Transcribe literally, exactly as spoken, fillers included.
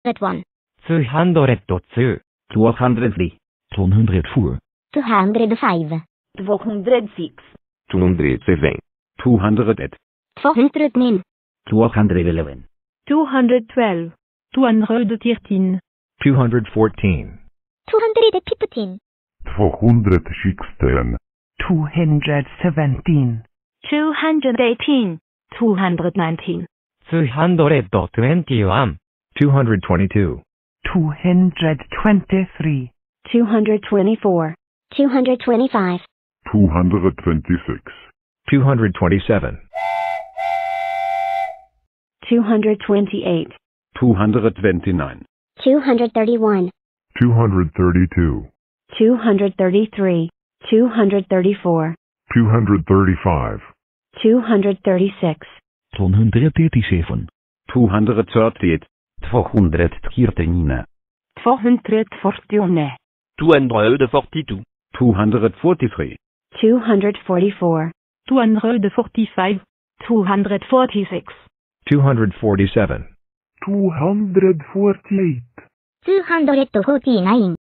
That one. two hundred two. two hundred three. two hundred four. two hundred five. two hundred six. two hundred seven. two hundred eight. two hundred nine. two hundred eleven. two hundred twelve. two hundred thirteen. two hundred fourteen. two hundred fifteen. two hundred sixteen. two hundred seventeen. two hundred eighteen. two hundred nineteen. two hundred twenty-one. two hundred twenty-two. two hundred twenty-three. two hundred twenty-four. two hundred twenty-five. two hundred twenty-six. two hundred twenty-seven. two hundred twenty-eight. two hundred twenty-nine. two hundred thirty-one. two hundred thirty-two. two hundred thirty-three. two hundred thirty-four. two hundred thirty-five. two hundred thirty-six. two hundred thirty-seven. two hundred thirty-eight. two hundred thirty-nine. two hundred forty-one. two hundred forty-two. two hundred forty-three. two hundred forty-four. two hundred forty-five. two hundred forty-six. two hundred forty-seven. two hundred forty-eight. two hundred forty-nine.